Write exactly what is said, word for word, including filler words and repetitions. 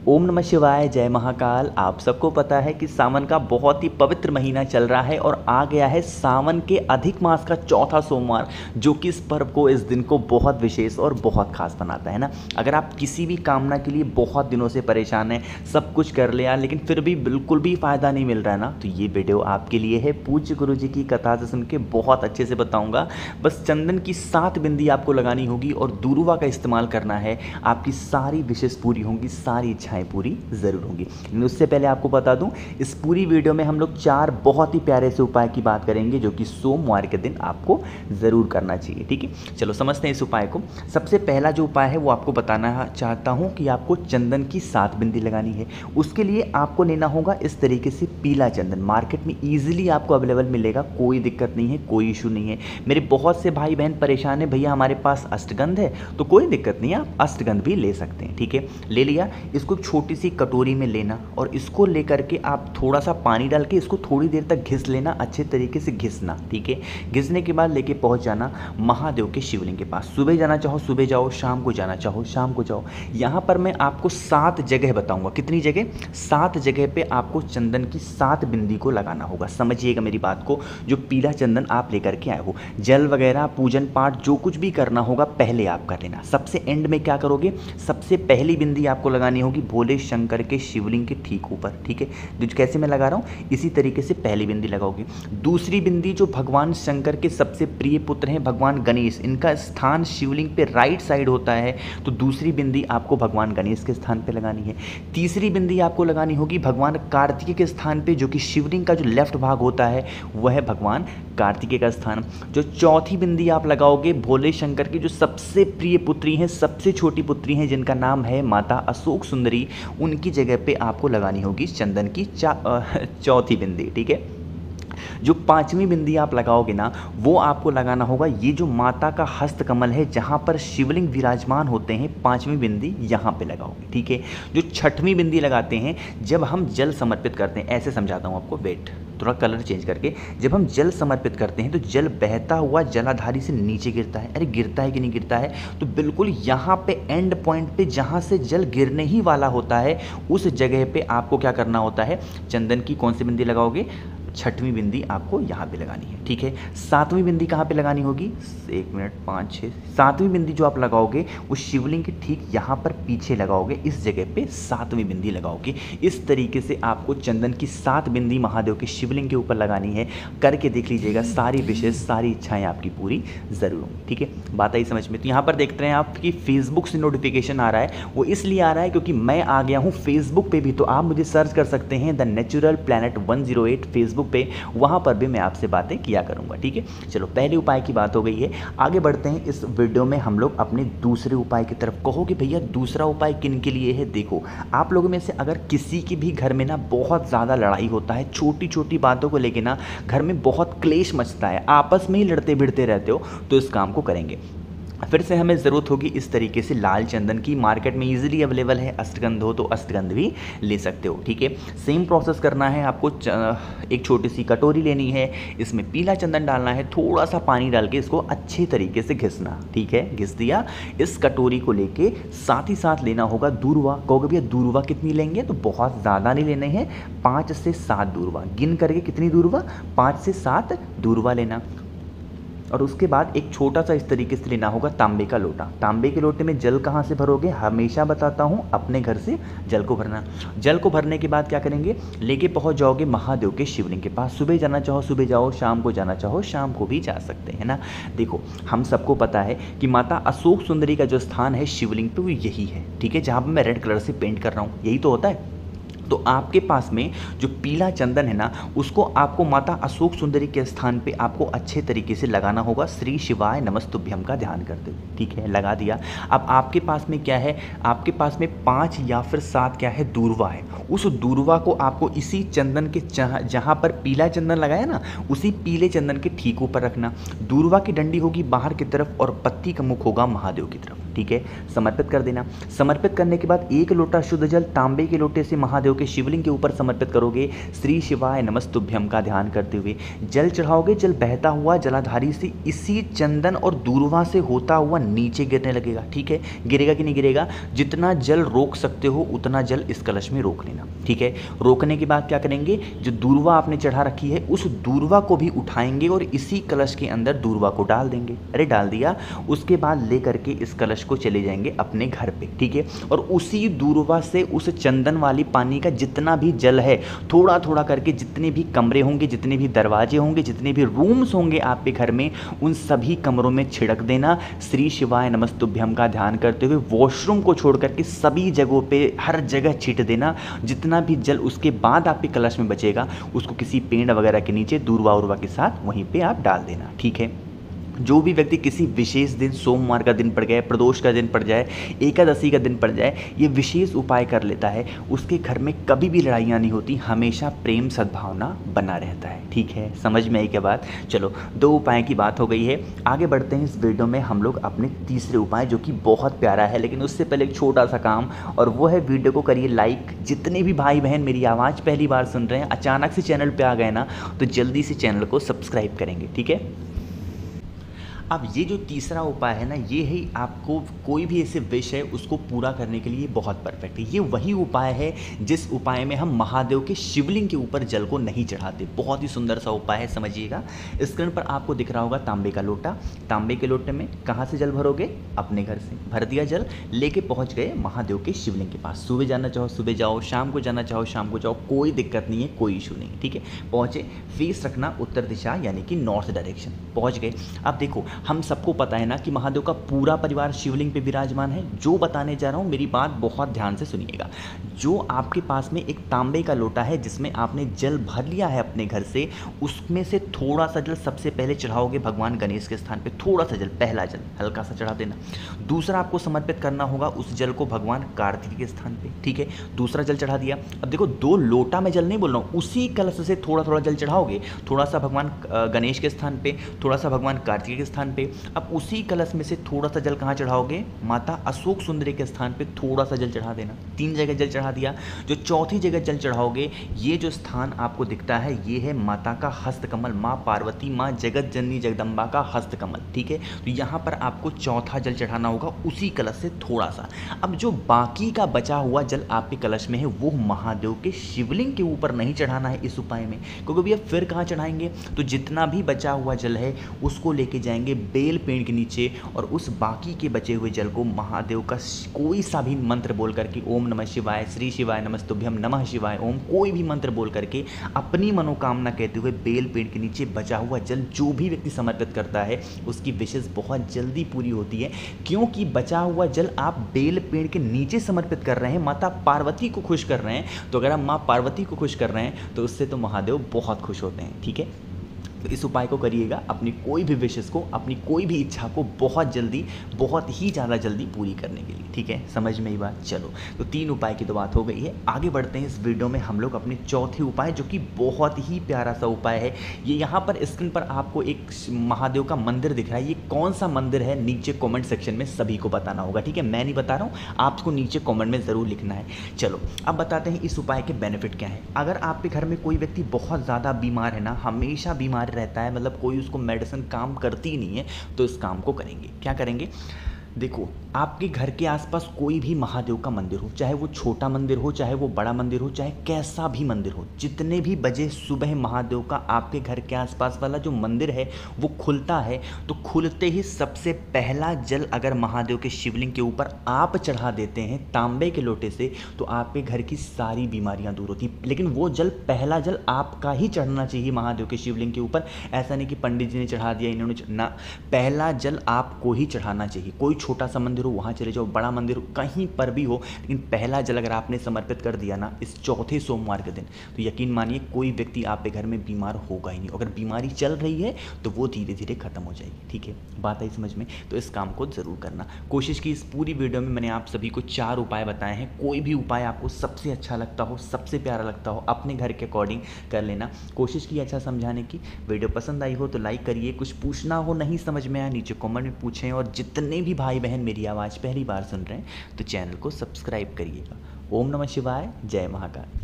ओम नमः शिवाय, जय महाकाल। आप सबको पता है कि सावन का बहुत ही पवित्र महीना चल रहा है और आ गया है सावन के अधिक मास का चौथा सोमवार, जो कि इस पर्व को, इस दिन को बहुत विशेष और बहुत खास बनाता है ना। अगर आप किसी भी कामना के लिए बहुत दिनों से परेशान हैं, सब कुछ कर लिया लेकिन फिर भी बिल्कुल भी फ़ायदा नहीं मिल रहा है ना, तो ये वीडियो आपके लिए है। पूज्य गुरु जी की कथा से सुन के बहुत अच्छे से बताऊँगा। बस चंदन की सात बिंदी आपको लगानी होगी और दूर्वा का इस्तेमाल करना है। आपकी सारी विशेष पूरी होंगी, सारी इच्छाएं पूरी ज़रूर होंगी। लेकिन उससे पहले आपको बता दूं, इस पूरी वीडियो में हम लोग चार बहुत ही प्यारे से उपाय की बात करेंगे, जो कि सोमवार के दिन आपको ज़रूर करना चाहिए। ठीक है, चलो समझते हैं इस उपाय को। सबसे पहला जो उपाय है वो आपको बताना चाहता हूं कि आपको चंदन की सात बिंदी लगानी है। उसके लिए आपको लेना होगा इस तरीके से पीला चंदन। मार्केट में ईजिली आपको अवेलेबल मिलेगा, कोई दिक्कत नहीं है, कोई इशू नहीं है। मेरे बहुत से भाई बहन परेशान है, भैया हमारे पास अष्टगंध है, तो कोई दिक्कत नहीं है, आप अष्टगंध भी ले सकते हैं। ठीक है, ले लिया। इसको छोटी सी कटोरी में लेना और इसको लेकर के आप थोड़ा सा पानी डाल के इसको थोड़ी देर तक घिस लेना, अच्छे तरीके से घिसना। ठीक है, घिसने के बाद लेके पहुंच जाना महादेव के शिवलिंग के पास। सुबह जाना चाहो सुबह जाओ, शाम को जाना चाहो शाम को जाओ। यहाँ पर मैं आपको सात जगह बताऊंगा। कितनी जगह? सात जगह पे आपको चंदन की सात बिंदी को लगाना होगा। समझिएगा मेरी बात को। जो पीला चंदन आप लेकर के आए हो, जल वगैरह पूजन पाठ जो कुछ भी करना होगा पहले आप कर लेना। सबसे एंड में क्या करोगे, सबसे पहली बिंदी आपको लगानी होगी भोले शंकर के शिवलिंग के ठीक ऊपर। ठीक है, जो कैसे मैं लगा रहा हूँ इसी तरीके से पहली बिंदी लगाओगे। दूसरी बिंदी जो भगवान शंकर के सबसे प्रिय पुत्र हैं भगवान गणेश, इनका स्थान शिवलिंग पे राइट साइड होता है, तो दूसरी बिंदी आपको भगवान गणेश के स्थान पे लगानी है। तीसरी बिंदी आपको लगानी होगी भगवान कार्तिकेय के स्थान पे, जो कि शिवलिंग का जो लेफ्ट भाग होता है वह है भगवान कार्तिकेय का स्थान। जो चौथी बिंदी आप लगाओगे भोले शंकर की जो सबसे प्रिय पुत्री हैं, सबसे छोटी पुत्री हैं, जिनका नाम है माता अशोक सुंदरी, उनकी जगह पे आपको लगानी होगी चंदन की चौथी बिंदी। ठीक है, जो पांचवी बिंदी आप लगाओगे ना, वो आपको लगाना होगा ये जो माता का हस्त कमल है, जहाँ पर शिवलिंग विराजमान होते हैं, पांचवी बिंदी यहाँ पे लगाओगे। ठीक है, जो छठवीं बिंदी लगाते हैं जब हम जल समर्पित करते हैं, ऐसे समझाता हूँ आपको, वेट थोड़ा कलर चेंज करके। जब हम जल समर्पित करते हैं तो जल बहता हुआ जलाधारी से नीचे गिरता है। अरे गिरता है कि नहीं गिरता है, तो बिल्कुल यहाँ पे एंड पॉइंट पे जहाँ से जल गिरने ही वाला होता है, उस जगह पे आपको क्या करना होता है, चंदन की कौन सी बिंदी लगाओगे, छठवीं बिंदी आपको यहाँ पे लगानी है। ठीक है, सातवीं बिंदी कहाँ पे लगानी होगी, एक मिनट, पाँच छः, सातवीं बिंदी जो आप लगाओगे वो शिवलिंग के ठीक यहाँ पर पीछे लगाओगे, इस जगह पे सातवीं बिंदी लगाओगे। इस तरीके से आपको चंदन की सात बिंदी महादेव के शिवलिंग के ऊपर लगानी है। करके देख लीजिएगा, सारी विशेष सारी इच्छाएँ आपकी पूरी ज़रूर होंगी। ठीक है, बात आई समझ में। तो यहाँ पर देखते हैं आप कि फेसबुक से नोटिफिकेशन आ रहा है, वो इसलिए आ रहा है क्योंकि मैं आ गया हूँ फेसबुक पे भी, तो आप मुझे सर्च कर सकते हैं the natural planet one zero eight Facebook पे, वहां पर भी मैं आपसे बातें किया करूंगा। ठीक है, चलो पहले उपाय की बात हो गई है, आगे बढ़ते हैं। इस वीडियो में हम लोग अपने दूसरे उपाय की तरफ। कहोगे भैया दूसरा उपाय किन के लिए है? देखो, आप लोगों में से अगर किसी की भी घर में ना बहुत ज़्यादा लड़ाई होता है, छोटी छोटी बातों को लेके ना घर में बहुत क्लेश मचता है, आपस में ही लड़ते भिड़ते रहते हो, तो इस काम को करेंगे। फिर से हमें ज़रूरत होगी इस तरीके से लाल चंदन की। मार्केट में इजीली अवेलेबल है, अष्टगंध हो तो अष्टगंध भी ले सकते हो। ठीक है, सेम प्रोसेस करना है आपको। एक छोटी सी कटोरी लेनी है, इसमें पीला चंदन डालना है, थोड़ा सा पानी डाल के इसको अच्छे तरीके से घिसना। ठीक है, घिस दिया। इस कटोरी को लेके साथ ही साथ लेना होगा दूर्वा। कहोगे भैया दूर्वा कितनी लेंगे? तो बहुत ज़्यादा नहीं लेने हैं, पाँच से सात दूर्वा गिन करके। कितनी दूर्वा? पाँच से सात दूर्वा लेना। और उसके बाद एक छोटा सा इस तरीके से लेना होगा तांबे का लोटा। तांबे के लोटे में जल कहाँ से भरोगे? हमेशा बताता हूँ, अपने घर से जल को भरना। जल को भरने के बाद क्या करेंगे, लेके पहुँच जाओगे महादेव के शिवलिंग के पास। सुबह जाना चाहो सुबह जाओ, शाम को जाना चाहो शाम को भी जा सकते हैं ना। देखो, हम सबको पता है कि माता अशोक सुंदरी का जो स्थान है शिवलिंग पे वो यही है। ठीक है, जहाँ पर मैं रेड कलर से पेंट कर रहा हूँ, यही तो होता है। तो आपके पास में जो पीला चंदन है ना, उसको आपको माता अशोक सुंदरी के स्थान पे आपको अच्छे तरीके से लगाना होगा। श्री शिवाय नमस्तुभ्यम का ध्यान करते हुए। ठीक है, लगा दिया। अब आपके पास में क्या है, आपके पास में पाँच या फिर सात क्या है, दूर्वा है। उस दूर्वा को आपको इसी चंदन के जहाँ पर पीला चंदन लगाया ना, उसी पीले चंदन के ठीक ऊपर रखना। दूर्वा की डंडी होगी बाहर की तरफ और पत्ती का मुख होगा महादेव की तरफ। ठीक है, समर्पित कर देना। समर्पित करने के बाद एक लोटा शुद्ध जल तांबे के लोटे से महादेव के शिवलिंग के ऊपर समर्पित करोगे। श्री शिवाय नमस्तुभ्यम का ध्यान करते हुए जल चढ़ाओगे। जल बहता हुआ जलाधारी से इसी चंदन और दूर्वा से होता हुआ नीचे गिरने लगेगा, ठीक है। गिरेगा कि नहीं गिरेगा, जितना जल रोक सकते हो उतना जल इस कलश में रोक लेना, ठीक है। रोकने के बाद क्या करेंगे, जो दूर्वा आपने चढ़ा रखी है उस दूर्वा को भी उठाएंगे और इसी कलश के अंदर दूर्वा को डाल देंगे। अरे डाल दिया, उसके बाद ले करके इस कलश को चले जाएंगे अपने घर पे, ठीक है। और उसी दूर्वा से उस चंदन वाली पानी का जितना भी जल है थोड़ा थोड़ा करके जितने भी कमरे होंगे, जितने भी दरवाजे होंगे, जितने भी रूम्स होंगे आपके घर में, उन सभी कमरों में छिड़क देना। श्री शिवाय नमस्तुभ्यम का ध्यान करते हुए वॉशरूम को छोड़ करके सभी जगहों पे हर जगह छींट देना। जितना भी जल उसके बाद आपके कलश में बचेगा उसको किसी पेड़ वगैरह के नीचे दूर्वा उर्वा के साथ वहीं पे आप डाल देना, ठीक है। जो भी व्यक्ति किसी विशेष दिन, सोमवार का दिन पड़ गया, प्रदोष का दिन पड़ जाए, एकादशी का दिन पड़ जाए, ये विशेष उपाय कर लेता है, उसके घर में कभी भी लड़ाइयाँ नहीं होती, हमेशा प्रेम सद्भावना बना रहता है, ठीक है। समझ में आई क्या बात। चलो, दो उपाय की बात हो गई है, आगे बढ़ते हैं इस वीडियो में हम लोग अपने तीसरे उपाय, जो कि बहुत प्यारा है। लेकिन उससे पहले एक छोटा सा काम, और वो है वीडियो को करिए लाइक। जितने भी भाई बहन मेरी आवाज़ पहली बार सुन रहे हैं, अचानक से चैनल पर आ गए ना, तो जल्दी से चैनल को सब्सक्राइब करेंगे, ठीक है। अब ये जो तीसरा उपाय है ना, ये है आपको कोई भी ऐसे विश है उसको पूरा करने के लिए बहुत परफेक्ट है। ये वही उपाय है जिस उपाय में हम महादेव के शिवलिंग के ऊपर जल को नहीं चढ़ाते। बहुत ही सुंदर सा उपाय है, समझिएगा। स्क्रीन पर आपको दिख रहा होगा तांबे का लोटा। तांबे के लोटे में कहाँ से जल भरोगे, अपने घर से भर दिया जल, लेके पहुँच गए महादेव के शिवलिंग के पास। सुबह जाना चाहो सुबह जाओ, शाम को जाना चाहो शाम को जाओ, कोई दिक्कत नहीं है, कोई इशू नहीं, ठीक है। पहुँचे, फेस रखना उत्तर दिशा यानी कि नॉर्थ डायरेक्शन। पहुँच गए। अब देखो, हम सबको पता है ना कि महादेव का पूरा परिवार शिवलिंग पे विराजमान है। जो बताने जा रहा हूँ मेरी बात बहुत ध्यान से सुनिएगा। जो आपके पास में एक तांबे का लोटा है जिसमें आपने जल भर लिया है अपने घर से, उसमें से थोड़ा सा जल सबसे पहले चढ़ाओगे भगवान गणेश के स्थान पे। थोड़ा सा जल, पहला जल हल्का सा चढ़ा देना। दूसरा आपको समर्पित करना होगा उस जल को भगवान कार्तिक के स्थान पे, ठीक है। दूसरा जल चढ़ा दिया। अब देखो, दो लोटा में जल नहीं बोल रहा हूँ, उसी कलश से थोड़ा थोड़ा जल चढ़ाओगे। थोड़ा सा भगवान गणेश के स्थान पे, थोड़ा सा भगवान कार्तिक के स्थान पे। अब उसी कलश में से थोड़ा सा जल कहाँ चढ़ाओगे, माता अशोक सुंदरी के स्थान पे थोड़ा सा जल चढ़ा देना। तीन जगह जल चढ़ा दिया। जो चौथी जगह जल चढ़ाओगे, ये जो स्थान आपको दिखता है ये है माता का हस्तकमल, माँ पार्वती, माँ जगत जननी जगदम्बा का हस्तकमल, ठीक है। तो यहाँ पर आपको चौथा जल चढ़ाना होगा उसी कलश से थोड़ा सा। अब जो बाकी का बचा हुआ जल आपके कलश में है वो महादेव के शिवलिंग के ऊपर नहीं चढ़ाना है इस उपाय में, क्योंकि भैया फिर कहाँ चढ़ाएंगे। तो जितना भी बचा हुआ जल है उसको लेके जाएंगे बेल पेड़ के नीचे, और उस बाकी के बचे हुए जल को महादेव का कोई सा भी मंत्र बोल करके, ओम नमः शिवाय, श्री शिवाय नमस्तुभ्यम, नमः शिवाय ओम, कोई भी मंत्र बोल करके अपनी मनोकामना कहते हुए बेल पेड़ के नीचे बचा हुआ जल जो भी व्यक्ति समर्पित करता है उसकी विशेष बहुत जल्दी पूरी होती है। क्योंकि बचा हुआ जल आप बेल पेड़ के नीचे समर्पित कर रहे हैं, माता पार्वती को खुश कर रहे हैं। तो अगर आप माँ पार्वती को खुश कर रहे हैं तो उससे तो महादेव बहुत खुश होते हैं, ठीक है। तो इस उपाय को करिएगा, अपनी कोई भी विशेष को, अपनी कोई भी इच्छा को बहुत जल्दी, बहुत ही ज़्यादा जल्दी पूरी करने के लिए, ठीक है। समझ में ही बात। चलो, तो तीन उपाय की तो बात हो गई है। आगे बढ़ते हैं इस वीडियो में हम लोग अपने चौथे उपाय, जो कि बहुत ही प्यारा सा उपाय है। ये यहाँ पर स्क्रीन पर आपको एक महादेव का मंदिर दिख रहा है। ये कौन सा मंदिर है नीचे कॉमेंट सेक्शन में सभी को बताना होगा, ठीक है। मैं नहीं बता रहा हूँ, आपको नीचे कॉमेंट में ज़रूर लिखना है। चलो, अब बताते हैं इस उपाय के बेनिफिट क्या है। अगर आपके घर में कोई व्यक्ति बहुत ज़्यादा बीमार है ना, हमेशा बीमार रहता है, मतलब कोई उसको मेडिसिन काम करती नहीं है, तो इस काम को करेंगे। क्या करेंगे, देखो, आपके घर के आसपास कोई भी महादेव का मंदिर हो, चाहे वो छोटा मंदिर हो, चाहे वो बड़ा मंदिर हो, चाहे कैसा भी मंदिर हो, जितने भी बजे सुबह महादेव का आपके घर के आसपास वाला जो मंदिर है वो खुलता है, तो खुलते ही सबसे पहला जल अगर महादेव के शिवलिंग के ऊपर आप चढ़ा देते हैं तांबे के लोटे से, तो आपके घर की सारी बीमारियां दूर होती। लेकिन वो जल, पहला जल आपका ही चढ़ना चाहिए महादेव के शिवलिंग के ऊपर। ऐसा नहीं कि पंडित जी ने चढ़ा दिया, इन्होंने ना, पहला जल आपको ही चढ़ाना चाहिए। कोई छोटा सा मंदिर हो वहाँ चले जाओ, बड़ा मंदिर हो, कहीं पर भी हो, लेकिन पहला जल अगर आपने समर्पित कर दिया ना इस चौथे सोमवार के दिन, तो यकीन मानिए कोई व्यक्ति आपके घर में बीमार होगा ही नहीं। अगर बीमारी चल रही है तो वो धीरे धीरे खत्म हो जाएगी, ठीक है। बात आई समझ में। तो इस काम को ज़रूर करना। कोशिश की इस पूरी वीडियो में मैंने आप सभी को चार उपाय बताए हैं। कोई भी उपाय आपको सबसे अच्छा लगता हो, सबसे प्यारा लगता हो, अपने घर के अकॉर्डिंग कर लेना। कोशिश की अच्छा समझाने की। वीडियो पसंद आई हो तो लाइक करिए। कुछ पूछना हो, नहीं समझ में आया, नीचे कॉमेंट में पूछें। और जितने भी भाई भाई बहन मेरी आवाज़ पहली बार सुन रहे हैं तो चैनल को सब्सक्राइब करिएगा। ओम नमः शिवाय, जय महाकाल।